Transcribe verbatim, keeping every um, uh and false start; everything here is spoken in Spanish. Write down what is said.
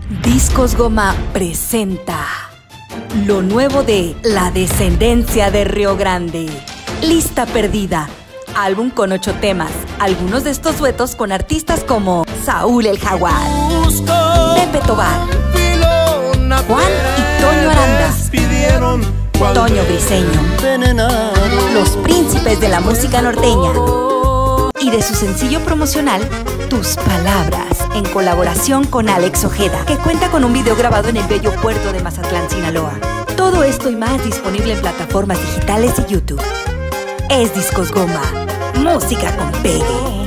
Discos Goma presenta lo nuevo de la Descendencia de Rio Grande. Lista Pérdida, álbum con ocho temas, algunos de estos duetos con artistas como Saúl el Jaguar, Pepe Tovar, Juan y Toño Aranda, Toño Briseño, los Príncipes de la Música Norteña, y de su sencillo promocional Tus Palabras, en colaboración con Alex Ojeda, que cuenta con un video grabado en el bello Puerto de Mazatlán, Sinaloa. Todo esto y más disponible en plataformas digitales y YouTube. Es Discos Goma, música con pegue.